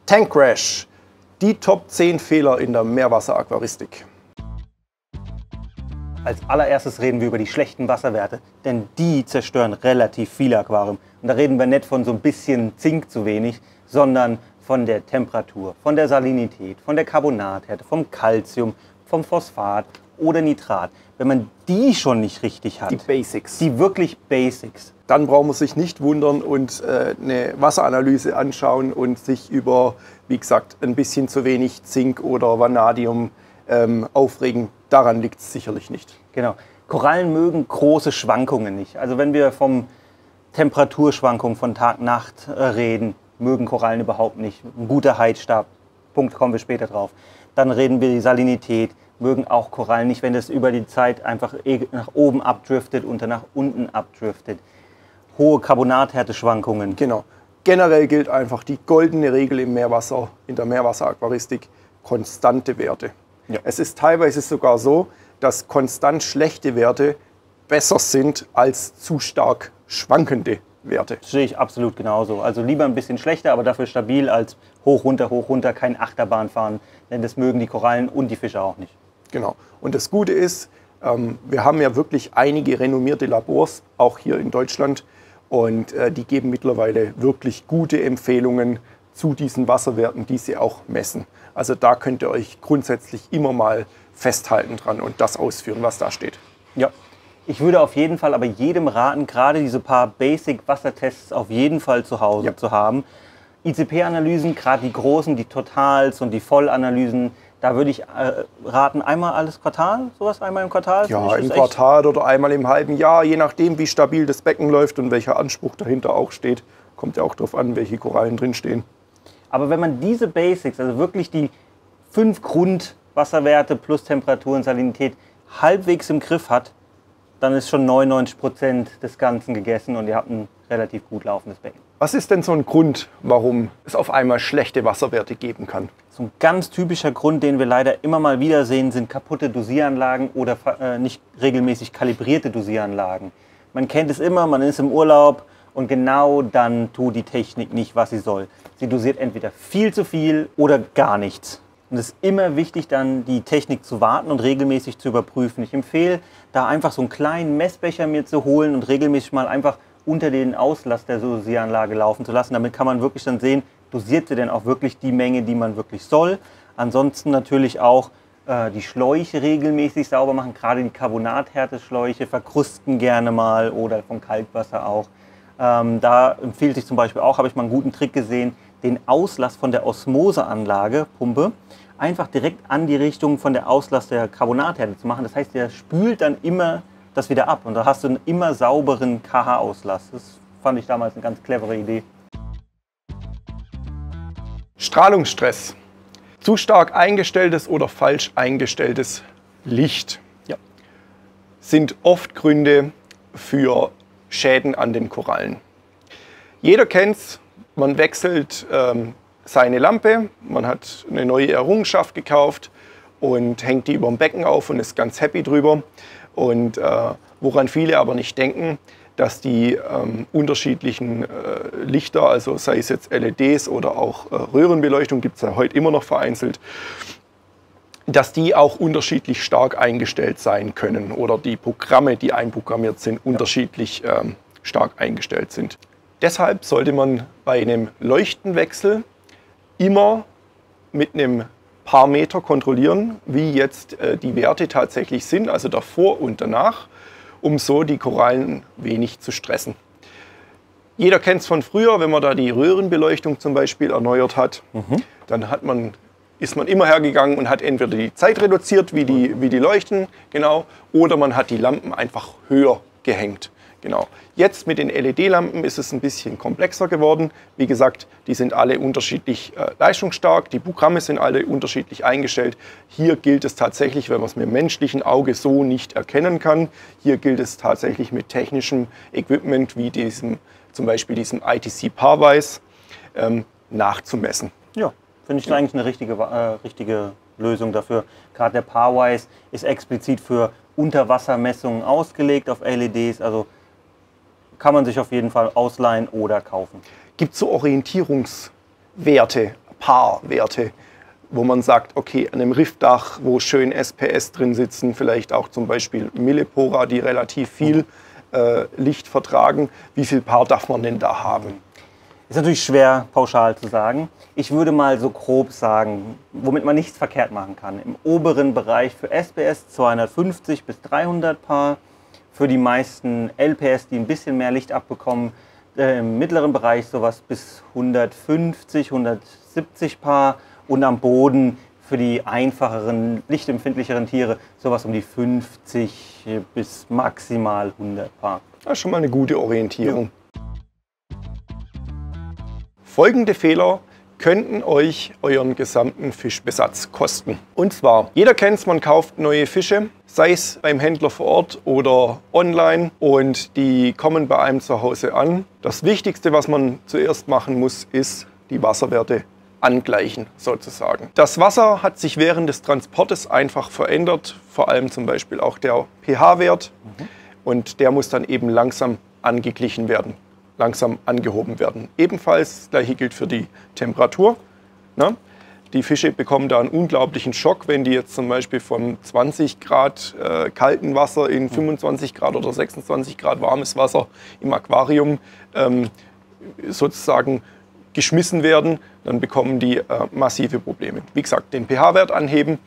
Tank Crash, die Top 10 Fehler in der Meerwasseraquaristik. Als allererstes reden wir über die schlechten Wasserwerte, denn die zerstören relativ viele Aquarien. Und da reden wir nicht von so ein bisschen Zink zu wenig, sondern von der Temperatur, von der Salinität, von der Carbonathärte, vom Calcium, vom Phosphat oder Nitrat. Wenn man die schon nicht richtig hat, Die Basics. die wirklich Basics, Dann braucht man sich nicht wundern und eine Wasseranalyse anschauen und sich über, wie gesagt, ein bisschen zu wenig Zink oder Vanadium aufregen. Daran liegt es sicherlich nicht. genau. Korallen mögen große Schwankungen nicht. Also wenn wir vom Temperaturschwankungen von Tag-Nacht reden, mögen Korallen überhaupt nicht. Ein guter Heizstab, Punkt, kommen wir später drauf. Dann reden wir die Salinität, mögen auch Korallen nicht, wenn das über die Zeit einfach nach oben abdriftet und dann nach unten abdriftet. Hohe Carbonathärte-Schwankungen. Genau. Generell gilt einfach die goldene Regel im Meerwasser, in der Meerwasseraquaristik, konstante Werte. Ja. Es ist teilweise sogar so, dass konstant schlechte Werte besser sind als zu stark schwankende Werte. Das sehe ich absolut genauso. Also lieber ein bisschen schlechter, aber dafür stabil als hoch, runter, kein Achterbahn fahren. Denn das mögen die Korallen und die Fische auch nicht. Genau. Und das Gute ist, wir haben ja wirklich einige renommierte Labors, auch hier in Deutschland. Und die geben mittlerweile wirklich gute Empfehlungen zu diesen Wasserwerten, die sie auch messen. Also da könnt ihr euch grundsätzlich immer mal festhalten dran und das ausführen, was da steht. Ja, ich würde auf jeden Fall aber jedem raten, gerade diese paar Basic-Wassertests auf jeden Fall zu Hause zu haben. ICP-Analysen, gerade die großen, die Totals und die Vollanalysen, da würde ich raten, einmal alles Quartal, sowas einmal im Quartal? Ja, im Quartal oder einmal im halben Jahr, je nachdem, wie stabil das Becken läuft und welcher Anspruch dahinter auch steht. Kommt ja auch darauf an, welche Korallen drin stehen. Aber wenn man diese Basics, also wirklich die 5 Grundwasserwerte plus Temperatur und Salinität halbwegs im Griff hat, dann ist schon 99% des Ganzen gegessen und ihr habt ein relativ gut laufendes Becken. Was ist denn so ein Grund, warum es auf einmal schlechte Wasserwerte geben kann? So ein ganz typischer Grund, den wir leider immer mal wieder sehen, sind kaputte Dosieranlagen oder nicht regelmäßig kalibrierte Dosieranlagen. Man kennt es immer, man ist im Urlaub und genau dann tut die Technik nicht, was sie soll. Sie dosiert entweder viel zu viel oder gar nichts. Und es ist immer wichtig, dann die Technik zu warten und regelmäßig zu überprüfen. Ich empfehle, da einfach so einen kleinen Messbecher mir zu holen und regelmäßig mal einfach unter den Auslass der Dosieranlage laufen zu lassen. Damit kann man wirklich dann sehen, dosiert sie denn auch wirklich die Menge, die man wirklich soll. Ansonsten natürlich auch die Schläuche regelmäßig sauber machen. Gerade die Carbonathärte-Schläuche verkrusten gerne mal oder vom Kalkwasser auch. Da empfiehlt sich zum Beispiel auch, habe ich mal einen guten Trick gesehen, den Auslass von der Osmoseanlage, Pumpe, einfach direkt an die Richtung von der Auslass der Carbonathärte zu machen. Das heißt, der spült dann immer das wieder ab und da hast du einen immer sauberen KH-Auslass. Das fand ich damals eine ganz clevere Idee. Strahlungsstress. Zu stark eingestelltes oder falsch eingestelltes Licht sind oft Gründe für Schäden an den Korallen. Jeder kennt's, man wechselt seine Lampe, man hat eine neue Errungenschaft gekauft und hängt die über dem Becken auf und ist ganz happy drüber. Und woran viele aber nicht denken, dass die unterschiedlichen Lichter, also sei es jetzt LEDs oder auch Röhrenbeleuchtung, gibt es ja heute immer noch vereinzelt, dass die auch unterschiedlich stark eingestellt sein können oder die Programme, die einprogrammiert sind, unterschiedlich stark eingestellt sind. Deshalb sollte man bei einem Leuchtenwechsel immer mit einem paar Meter kontrollieren, wie jetzt die Werte tatsächlich sind, also davor und danach, um so die Korallen wenig zu stressen. Jeder kennt es von früher, wenn man da die Röhrenbeleuchtung zum Beispiel erneuert hat, dann ist man immer hergegangen und hat entweder die Zeit reduziert, wie die leuchten, genau, oder man hat die Lampen einfach höher gehängt. Genau. Jetzt mit den LED-Lampen ist es ein bisschen komplexer geworden. Wie gesagt, die sind alle unterschiedlich leistungsstark, die Programme sind alle unterschiedlich eingestellt. Hier gilt es tatsächlich, wenn man es mit dem menschlichen Auge so nicht erkennen kann, hier gilt es tatsächlich mit technischem Equipment wie zum Beispiel diesem ITC Parwise nachzumessen. Ja, finde ich eigentlich eine richtige Lösung dafür. Gerade der Parwise ist explizit für Unterwassermessungen ausgelegt auf LEDs, also kann man sich auf jeden Fall ausleihen oder kaufen. Gibt es so Orientierungswerte Paarwerte, wo man sagt, okay, an einem Riffdach, wo schön SPS drin sitzen, vielleicht auch zum Beispiel Millepora, die relativ viel Licht vertragen, wie viel Paar darf man denn da haben? Ist natürlich schwer pauschal zu sagen. Ich würde mal so grob sagen, womit man nichts verkehrt machen kann. Im oberen Bereich für SPS 250 bis 300 Paar, für die meisten LPS, die ein bisschen mehr Licht abbekommen, im mittleren Bereich sowas bis 150, 170 Paar und am Boden für die einfacheren, lichtempfindlicheren Tiere sowas um die 50 bis maximal 100 Paar. Das ist schon mal eine gute Orientierung. Ja. Folgende Fehler könnten euch euren gesamten Fischbesatz kosten. Und zwar, jeder kennt es, man kauft neue Fische, sei es beim Händler vor Ort oder online, und die kommen bei einem zu Hause an. Das Wichtigste, was man zuerst machen muss, ist die Wasserwerte angleichen sozusagen. Das Wasser hat sich während des Transportes einfach verändert, vor allem zum Beispiel auch der pH-Wert, und der muss dann eben langsam angeglichen werden, langsam angehoben werden. Ebenfalls das Gleiche gilt für die Temperatur. Ne? Die Fische bekommen da einen unglaublichen Schock, wenn die jetzt zum Beispiel von 20 Grad kalten Wasser in 25 Grad oder 26 Grad warmes Wasser im Aquarium sozusagen geschmissen werden, dann bekommen die massive Probleme. Wie gesagt, den pH-Wert anheben.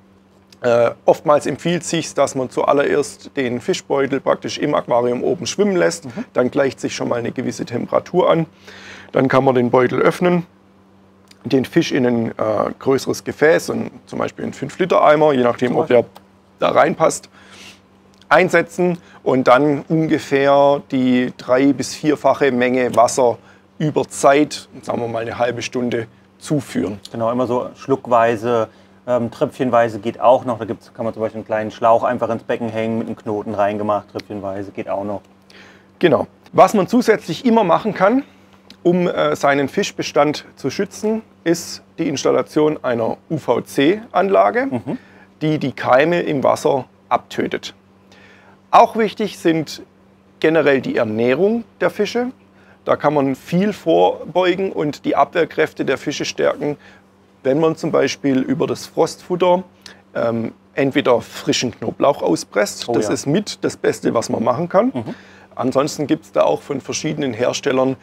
Oftmals empfiehlt sich, dass man zuallererst den Fischbeutel praktisch im Aquarium oben schwimmen lässt. Dann gleicht sich schon mal eine gewisse Temperatur an. Dann kann man den Beutel öffnen, den Fisch in ein größeres Gefäß, zum Beispiel einen 5-Liter-Eimer, je nachdem, ob der da reinpasst, einsetzen und dann ungefähr die 3- bis 4-fache Menge Wasser über Zeit, sagen wir mal eine halbe Stunde, zuführen. Genau, immer so schluckweise, tröpfchenweise geht auch noch. Da kann man zum Beispiel einen kleinen Schlauch einfach ins Becken hängen, mit einem Knoten reingemacht, tröpfchenweise geht auch noch. Genau. Was man zusätzlich immer machen kann, um seinen Fischbestand zu schützen, ist die Installation einer UVC-Anlage, die die Keime im Wasser abtötet. Auch wichtig sind generell die Ernährung der Fische. Da kann man viel vorbeugen und die Abwehrkräfte der Fische stärken, wenn man zum Beispiel über das Frostfutter entweder frischen Knoblauch auspresst. Das ist mit das Beste, was man machen kann. Ansonsten gibt es da auch von verschiedenen Herstellern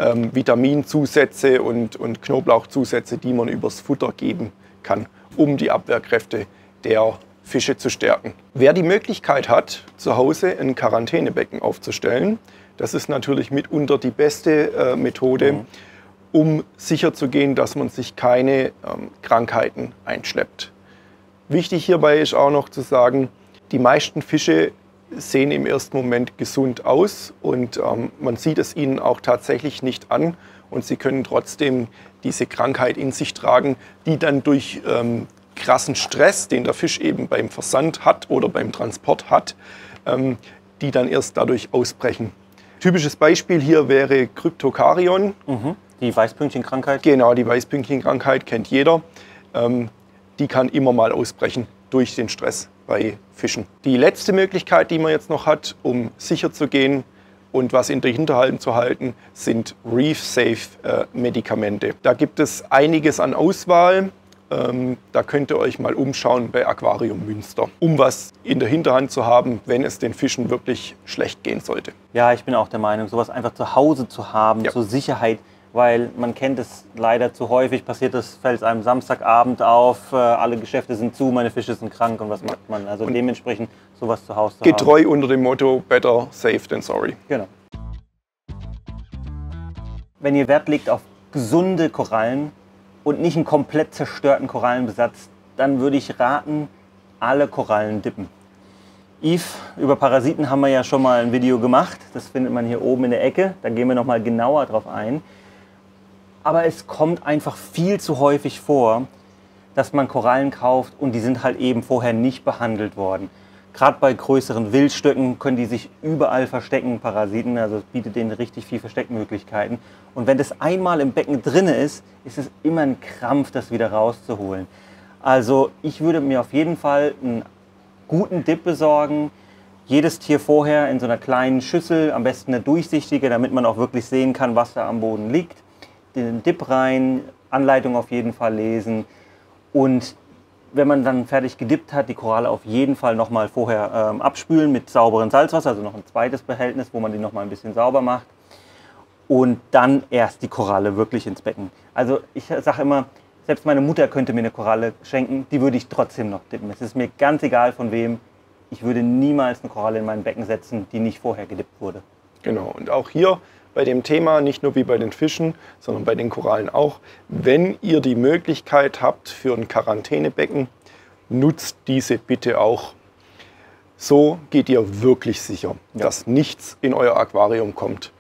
Vitaminzusätze und Knoblauchzusätze, die man übers Futter geben kann, um die Abwehrkräfte der Fische zu stärken. Wer die Möglichkeit hat, zu Hause ein Quarantänebecken aufzustellen, das ist natürlich mitunter die beste Methode, um sicherzugehen, dass man sich keine Krankheiten einschleppt. Wichtig hierbei ist auch noch zu sagen, die meisten Fische sehen im ersten Moment gesund aus und man sieht es ihnen auch tatsächlich nicht an und sie können trotzdem diese Krankheit in sich tragen, die dann durch krassen Stress, den der Fisch eben beim Versand hat oder beim Transport hat, die dann erst dadurch ausbrechen. Typisches Beispiel hier wäre Cryptokarion. Die Weißpünktchenkrankheit? Genau, die Weißpünktchenkrankheit kennt jeder. Die kann immer mal ausbrechen durch den Stress bei Fischen. Die letzte Möglichkeit, die man jetzt noch hat, sicher zu gehen und was in der Hinterhand zu halten, sind Reef-Safe-Medikamente. Da gibt es einiges an Auswahl. Da könnt ihr euch mal umschauen bei Aquarium Münster, um was in der Hinterhand zu haben, wenn es den Fischen wirklich schlecht gehen sollte. Ja, ich bin auch der Meinung, sowas einfach zu Hause zu haben, zur Sicherheit, weil man kennt es leider zu häufig, fällt es einem Samstagabend auf, alle Geschäfte sind zu, meine Fische sind krank und was macht man? Also dementsprechend sowas zu Hause zu haben. Getreu unter dem Motto, better safe than sorry. Genau. Wenn ihr Wert legt auf gesunde Korallen, und nicht einen komplett zerstörten Korallenbesatz, dann würde ich raten, alle Korallen dippen. Yves, über Parasiten haben wir ja schon mal ein Video gemacht. Das findet man hier oben in der Ecke. Da gehen wir noch mal genauer drauf ein. Aber es kommt einfach viel zu häufig vor, dass man Korallen kauft und die sind halt eben vorher nicht behandelt worden. Gerade bei größeren Wildstöcken können die sich überall verstecken, Parasiten, also es bietet denen richtig viel Versteckmöglichkeiten. Und wenn das einmal im Becken drin ist, ist es immer ein Krampf, das wieder rauszuholen. Also ich würde mir auf jeden Fall einen guten Dip besorgen, jedes Tier vorher in so einer kleinen Schüssel, am besten eine durchsichtige, damit man auch wirklich sehen kann, was da am Boden liegt. Den Dip rein, Anleitung auf jeden Fall lesen. Und wenn man dann fertig gedippt hat, die Koralle auf jeden Fall nochmal vorher abspülen mit sauberem Salzwasser, also noch ein zweites Behältnis, wo man die nochmal ein bisschen sauber macht. Und dann erst die Koralle wirklich ins Becken. Also ich sage immer, selbst meine Mutter könnte mir eine Koralle schenken, die würde ich trotzdem noch dippen. Es ist mir ganz egal von wem. Ich würde niemals eine Koralle in mein Becken setzen, die nicht vorher gedippt wurde. Genau, und auch hier bei dem Thema, nicht nur wie bei den Fischen, sondern bei den Korallen auch, wenn ihr die Möglichkeit habt für ein Quarantänebecken, nutzt diese bitte auch. So geht ihr wirklich sicher, dass nichts in euer Aquarium kommt.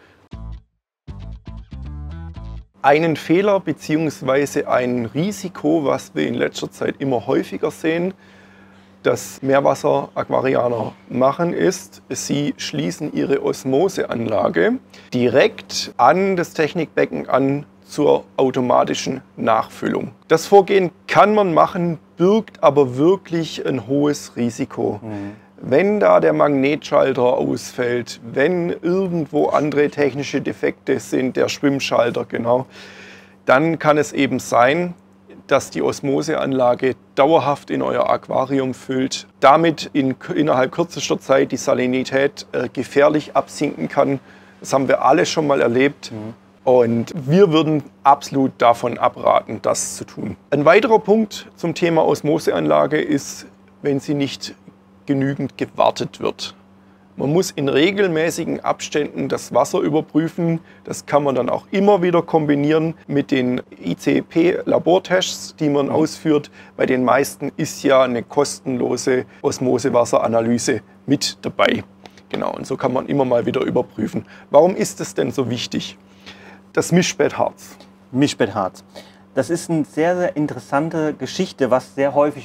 Einen Fehler bzw. ein Risiko, was wir in letzter Zeit immer häufiger sehen, das Meerwasser-Aquarianer machen, ist, sie schließen ihre Osmoseanlage direkt an das Technikbecken an zur automatischen Nachfüllung. Das Vorgehen kann man machen, birgt aber wirklich ein hohes Risiko. Wenn da der Magnetschalter ausfällt, wenn irgendwo andere technische Defekte sind, der Schwimmschalter, genau, dann kann es eben sein, dass die Osmoseanlage dauerhaft in euer Aquarium füllt, damit innerhalb kürzester Zeit die Salinität gefährlich absinken kann. Das haben wir alle schon mal erlebt. Und wir würden absolut davon abraten, das zu tun. Ein weiterer Punkt zum Thema Osmoseanlage ist, wenn sie nicht genügend gewartet wird. Man muss in regelmäßigen Abständen das Wasser überprüfen. Das kann man dann auch immer wieder kombinieren mit den ICP-Labortests, die man ausführt. Bei den meisten ist ja eine kostenlose Osmosewasseranalyse mit dabei. Genau, und so kann man immer mal wieder überprüfen. Warum ist es denn so wichtig? Das Mischbettharz. Mischbettharz. Das ist eine sehr, sehr interessante Geschichte, was sehr häufig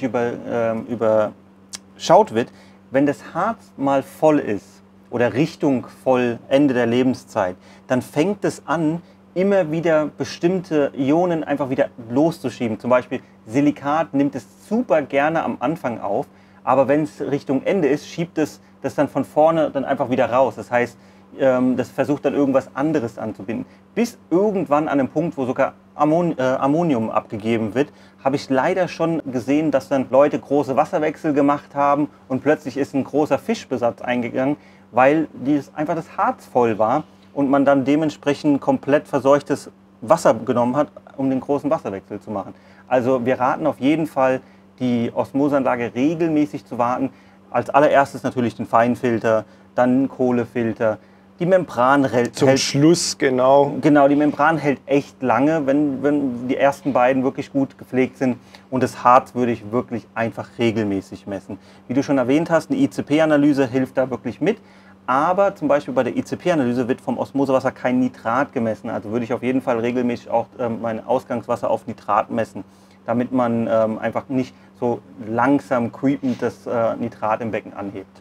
überschaut wird. Wenn das Harz mal voll ist oder Richtung voll, Ende der Lebenszeit, dann fängt es an, immer wieder bestimmte Ionen einfach wieder loszuschieben. Zum Beispiel Silikat nimmt es super gerne am Anfang auf, aber wenn es Richtung Ende ist, schiebt es das dann von vorne dann einfach wieder raus. Das heißt, das versucht dann irgendwas anderes anzubinden. Bis irgendwann an einem Punkt, wo sogar Ammonium abgegeben wird, habe ich leider schon gesehen, dass dann Leute große Wasserwechsel gemacht haben und plötzlich ist ein großer Fischbesatz eingegangen, weil einfach das Harz voll war und man dann dementsprechend komplett verseuchtes Wasser genommen hat, um den großen Wasserwechsel zu machen. Also wir raten auf jeden Fall, die Osmoseanlage regelmäßig zu warten. Als allererstes natürlich den Feinfilter, dann den Kohlefilter. Die Membran hält... Zum Schluss, genau. Genau, die Membran hält echt lange, wenn die ersten beiden wirklich gut gepflegt sind. Und das Harz würde ich wirklich einfach regelmäßig messen. Wie du schon erwähnt hast, eine ICP-Analyse hilft da wirklich mit. Aber zum Beispiel bei der ICP-Analyse wird vom Osmosewasser kein Nitrat gemessen. Also würde ich auf jeden Fall regelmäßig auch mein Ausgangswasser auf Nitrat messen, damit man einfach nicht so langsam creepend das Nitrat im Becken anhebt.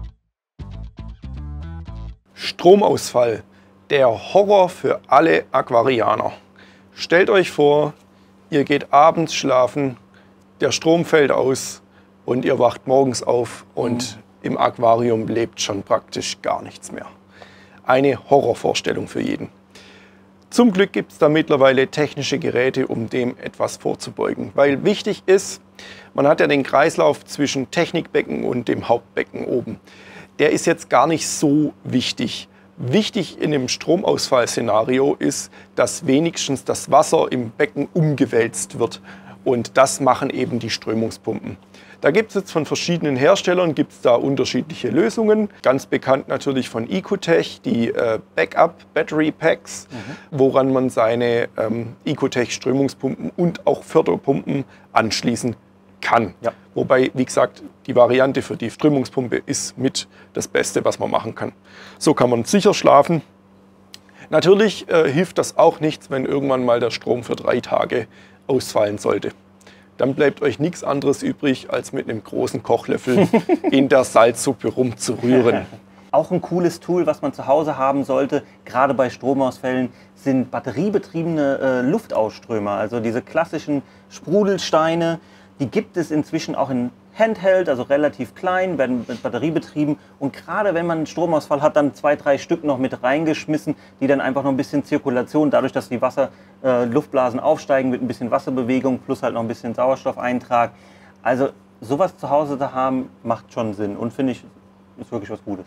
Stromausfall, der Horror für alle Aquarianer. Stellt euch vor, ihr geht abends schlafen, der Strom fällt aus und ihr wacht morgens auf und im Aquarium lebt schon praktisch gar nichts mehr. Eine Horrorvorstellung für jeden. Zum Glück gibt es da mittlerweile technische Geräte, um dem etwas vorzubeugen. Weil wichtig ist, man hat ja den Kreislauf zwischen Technikbecken und dem Hauptbecken oben. Der ist jetzt gar nicht so wichtig. Wichtig in dem Stromausfallszenario ist, dass wenigstens das Wasser im Becken umgewälzt wird. Und das machen eben die Strömungspumpen. Da gibt es jetzt von verschiedenen Herstellern da unterschiedliche Lösungen. Ganz bekannt natürlich von Ecotech, die Backup Battery Packs, woran man seine Ecotech Strömungspumpen und auch Förderpumpen anschließen kann. Ja. Wobei, wie gesagt, die Variante für die Strömungspumpe ist mit das Beste, was man machen kann. So kann man sicher schlafen. Natürlich hilft das auch nichts, wenn irgendwann mal der Strom für 3 Tage ausfallen sollte. Dann bleibt euch nichts anderes übrig, als mit einem großen Kochlöffel in der Salzsuppe rumzurühren. Auch ein cooles Tool, was man zu Hause haben sollte, gerade bei Stromausfällen, sind batteriebetriebene Luftausströmer. Also diese klassischen Sprudelsteine, die gibt es inzwischen auch in Handheld, also relativ klein, werden mit Batterie betrieben und gerade wenn man einen Stromausfall hat, dann 2, 3 Stück noch mit reingeschmissen, die dann einfach noch ein bisschen Zirkulation, dadurch, dass die Luftblasen aufsteigen, mit ein bisschen Wasserbewegung plus halt noch ein bisschen Sauerstoffeintrag. Also sowas zu Hause zu haben, macht schon Sinn und finde ich, ist wirklich was Gutes.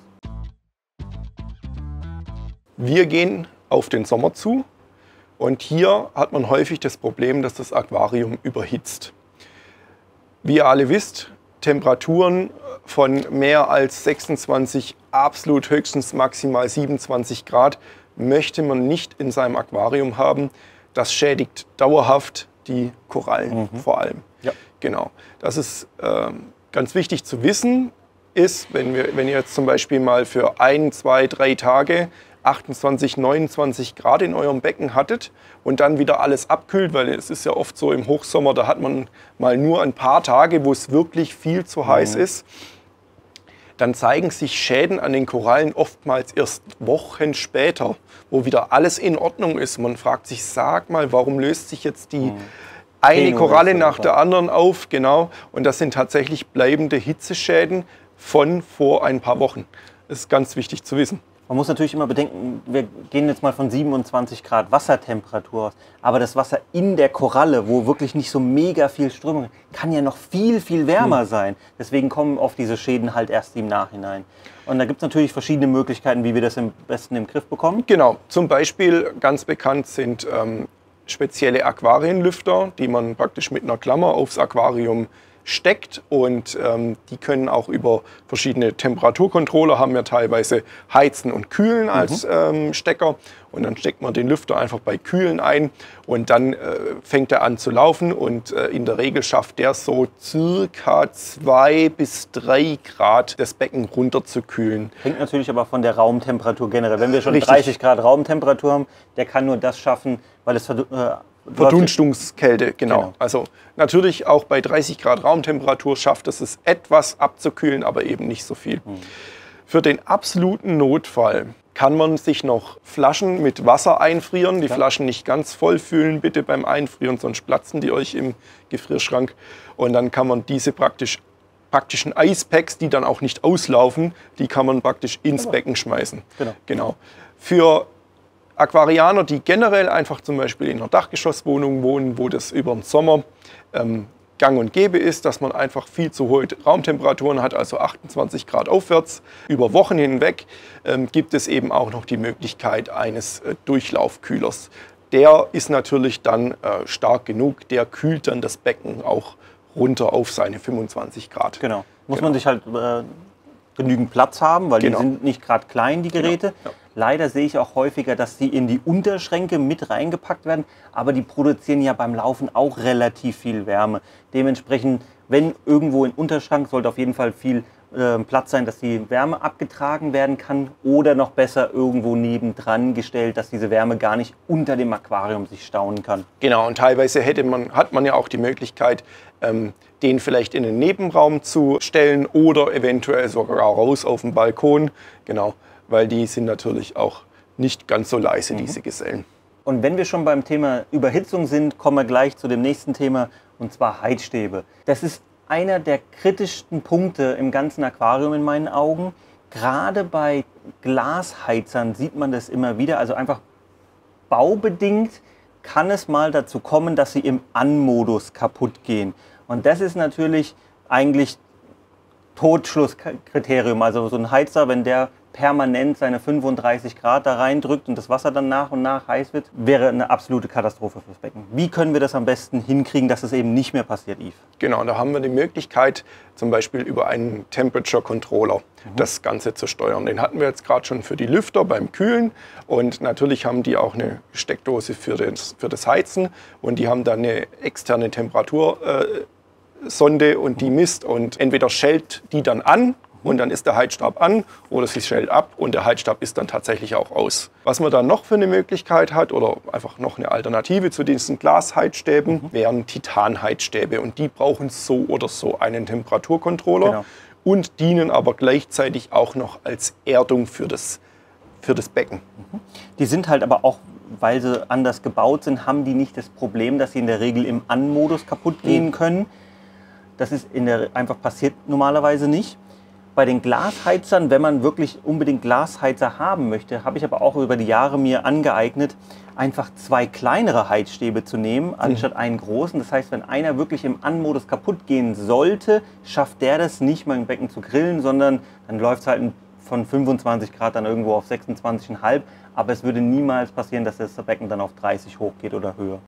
Wir gehen auf den Sommer zu und hier hat man häufig das Problem, dass das Aquarium überhitzt. Wie ihr alle wisst, Temperaturen von mehr als 26, absolut höchstens maximal 27 Grad möchte man nicht in seinem Aquarium haben. Das schädigt dauerhaft die Korallen vor allem. Ja. Genau. Das ist ganz wichtig zu wissen, ist, wenn ihr jetzt zum Beispiel mal für 1, 2, 3 Tage 28, 29 Grad in eurem Becken hattet und dann wieder alles abkühlt, weil es ist ja oft so im Hochsommer, da hat man mal nur ein paar Tage, wo es wirklich viel zu heiß ist, dann zeigen sich Schäden an den Korallen oftmals erst Wochen später, wo wieder alles in Ordnung ist. Man fragt sich, sag mal, warum löst sich jetzt die eine Koralle nach der anderen auf? Genau. Und das sind tatsächlich bleibende Hitzeschäden von vor ein paar Wochen. Das ist ganz wichtig zu wissen. Man muss natürlich immer bedenken, wir gehen jetzt mal von 27 Grad Wassertemperatur aus, aber das Wasser in der Koralle, wo wirklich nicht so mega viel Strömung ist, kann ja noch viel, viel wärmer sein. Deswegen kommen oft diese Schäden halt erst im Nachhinein. Und da gibt es natürlich verschiedene Möglichkeiten, wie wir das am besten im Griff bekommen. Genau, zum Beispiel ganz bekannt sind spezielle Aquarienlüfter, die man praktisch mit einer Klammer aufs Aquarium steckt und die können auch über verschiedene Temperaturcontroller, haben ja teilweise Heizen und Kühlen als Stecker und dann steckt man den Lüfter einfach bei Kühlen ein und dann fängt er an zu laufen und in der Regel schafft der so circa 2 bis 3 Grad das Becken runter zu kühlen. Hängt natürlich aber von der Raumtemperatur generell. Wenn wir schon Richtig. 30 Grad Raumtemperatur haben, der kann nur das schaffen, weil es Verdunstungskälte, genau. Also natürlich auch bei 30 Grad Raumtemperatur schafft es etwas abzukühlen, aber eben nicht so viel. Für den absoluten Notfall kann man sich noch Flaschen mit Wasser einfrieren. Die Flaschen nicht ganz voll füllen, bitte beim Einfrieren, sonst platzen die euch im Gefrierschrank. Und dann kann man diese praktischen Eispacks, die dann auch nicht auslaufen, die kann man praktisch ins Becken schmeißen. Genau. Für Aquarianer, die generell einfach zum Beispiel in einer Dachgeschosswohnung wohnen, wo das über den Sommer gang und gäbe ist, dass man einfach viel zu hohe Raumtemperaturen hat, also 28 Grad aufwärts, über Wochen hinweg, gibt es eben auch noch die Möglichkeit eines Durchlaufkühlers. Der ist natürlich dann stark genug, der kühlt dann das Becken auch runter auf seine 25 Grad. Genau. Muss man sich halt genügend Platz haben, weil die sind nicht gerade klein, die Geräte. Ja. Leider sehe ich auch häufiger, dass die in die Unterschränke mit reingepackt werden, aber die produzieren ja beim Laufen auch relativ viel Wärme. Dementsprechend, wenn irgendwo im Unterschrank, sollte auf jeden Fall viel Platz sein, dass die Wärme abgetragen werden kann oder noch besser irgendwo nebendran gestellt, dass diese Wärme gar nicht unter dem Aquarium sich stauen kann. Genau, und teilweise hat man ja auch die Möglichkeit, den vielleicht in den Nebenraum zu stellen oder eventuell sogar raus auf den Balkon. Genau, weil die sind natürlich auch nicht ganz so leise, diese Gesellen. Und wenn wir schon beim Thema Überhitzung sind, kommen wir gleich zu dem nächsten Thema, und zwar Heizstäbe. Das ist einer der kritischsten Punkte im ganzen Aquarium in meinen Augen. Gerade bei Glasheizern sieht man das immer wieder. Also einfach baubedingt kann es mal dazu kommen, dass sie im An-Modus kaputt gehen. Und das ist natürlich eigentlich Totschlusskriterium. Also so ein Heizer, wenn der permanent seine 35 Grad da reindrückt und das Wasser dann nach und nach heiß wird, wäre eine absolute Katastrophe fürs Becken. Wie können wir das am besten hinkriegen, dass es eben nicht mehr passiert, Yves? Genau, da haben wir die Möglichkeit, zum Beispiel über einen Temperature Controller das Ganze zu steuern. Den hatten wir jetzt gerade schon für die Lüfter beim Kühlen und natürlich haben die auch eine Steckdose für das Heizen und die haben dann eine externe Temperatursonde und die misst und entweder schält die dann an und dann ist der Heizstab an oder sie schält ab und der Heizstab ist dann tatsächlich auch aus. Was man dann noch für eine Möglichkeit hat oder einfach noch eine Alternative zu diesen Glasheizstäben, wären Titanheizstäbe und die brauchen so oder so einen Temperaturcontroller und dienen aber gleichzeitig auch noch als Erdung für das Becken. Die sind halt aber auch, weil sie anders gebaut sind, haben die nicht das Problem, dass sie in der Regel im An-Modus kaputt gehen können. Das ist einfach passiert normalerweise nicht. Bei den Glasheizern, wenn man wirklich unbedingt Glasheizer haben möchte, habe ich aber auch über die Jahre mir angeeignet, einfach 2 kleinere Heizstäbe zu nehmen, anstatt einen großen. Das heißt, wenn einer wirklich im An-Modus kaputt gehen sollte, schafft der das nicht, mein Becken zu grillen, sondern dann läuft es halt von 25 Grad dann irgendwo auf 26,5. Aber es würde niemals passieren, dass das Becken dann auf 30 hochgeht oder höher.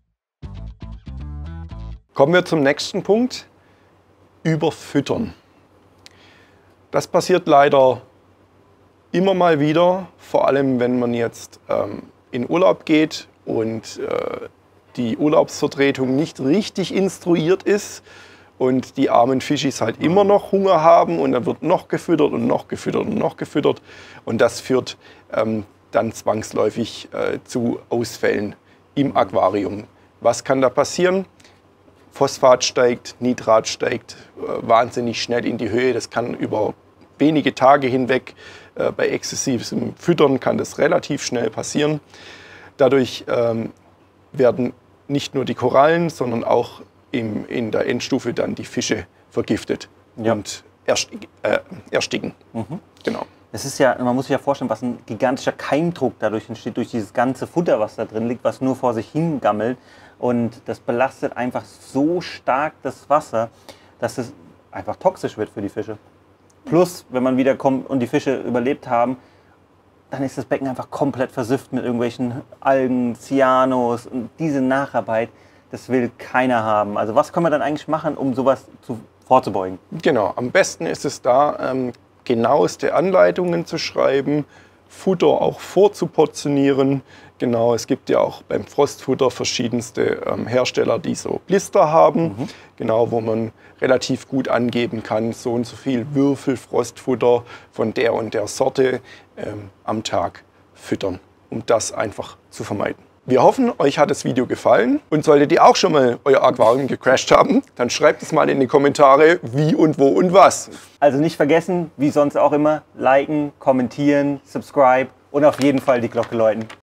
Kommen wir zum nächsten Punkt: Überfüttern. Das passiert leider immer mal wieder, vor allem wenn man jetzt in Urlaub geht und die Urlaubsvertretung nicht richtig instruiert ist und die armen Fischis halt immer noch Hunger haben und dann wird noch gefüttert und noch gefüttert und noch gefüttert und das führt dann zwangsläufig zu Ausfällen im Aquarium. Was kann da passieren? Phosphat steigt, Nitrat steigt wahnsinnig schnell in die Höhe. Das kann über wenige Tage hinweg, bei exzessivem Füttern kann das relativ schnell passieren. Dadurch werden nicht nur die Korallen, sondern auch in der Endstufe dann die Fische vergiftet und ersticken. Genau. Es ist ja, man muss sich ja vorstellen, was ein gigantischer Keimdruck dadurch entsteht, durch dieses ganze Futter, was da drin liegt, was nur vor sich hin gammelt. Und das belastet einfach so stark das Wasser, dass es einfach toxisch wird für die Fische. Plus, wenn man wieder kommt und die Fische überlebt haben, dann ist das Becken einfach komplett versifft mit irgendwelchen Algen, Cyanos und diese Nacharbeit, das will keiner haben. Also was kann man dann eigentlich machen, um sowas vorzubeugen? Genau, am besten ist es da, genaueste Anleitungen zu schreiben, Futter auch vorzuportionieren. Genau, es gibt ja auch beim Frostfutter verschiedenste Hersteller, die so Blister haben, genau, wo man relativ gut angeben kann, so und so viel Würfel Frostfutter von der und der Sorte am Tag füttern, um das einfach zu vermeiden. Wir hoffen, euch hat das Video gefallen und solltet ihr auch schon mal euer Aquarium gecrashed haben, dann schreibt es mal in die Kommentare, wie und wo und was. Also nicht vergessen, wie sonst auch immer, liken, kommentieren, subscribe und auf jeden Fall die Glocke läuten.